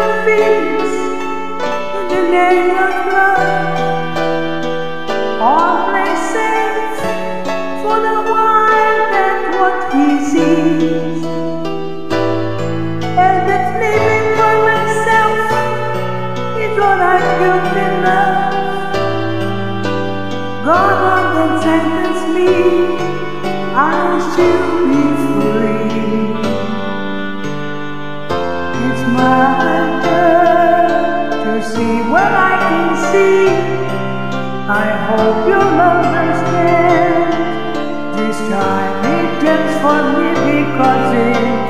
feelings in the name of love. All play safe for the while that what he sees. And it's living for myself is what I felt in love. God on then sentence me, I'll still be free. It's my turn to see what I can see. I hope you'll understand. This time it just for me because it